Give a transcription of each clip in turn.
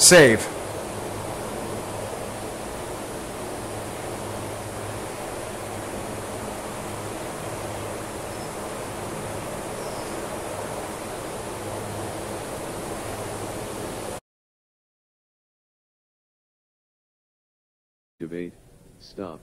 Save. Activate. Stop.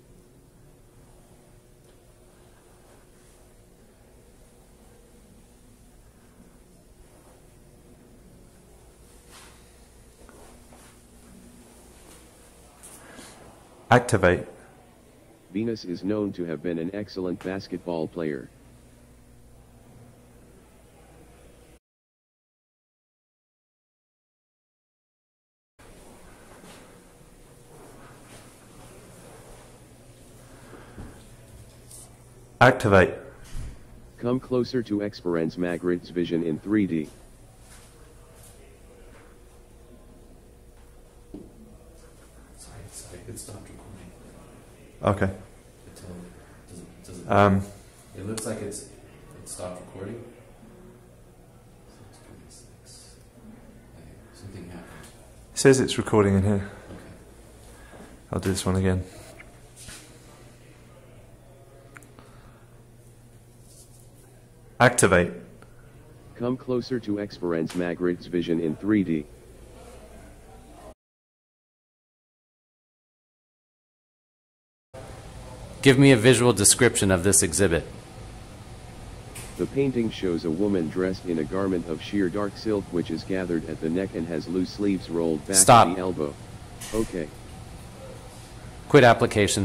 Activate. Venus is known to have been an excellent basketball player. Activate. Come closer to experience Magritte's vision in 3D. Sorry, it stopped recording. Okay. It looks like it stopped recording. Something happened. It says it's recording in here. Okay. I'll do this one again. Activate. Come closer to experience Magritte's vision in 3D. Give me a visual description of this exhibit. The painting shows a woman dressed in a garment of sheer dark silk which is gathered at the neck and has loose sleeves rolled back Stop. at the elbow. Okay. Quit application.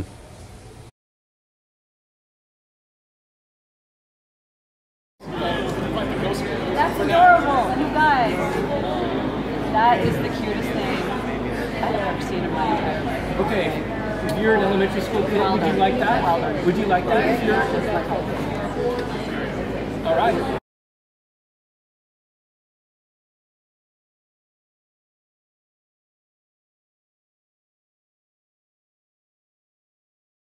That's adorable, you guys. That is the cutest thing I've ever seen in my entire life. Okay, if you're an elementary school kid, Well would you done. like that? Well done. Would you like that if you're... Just like All right.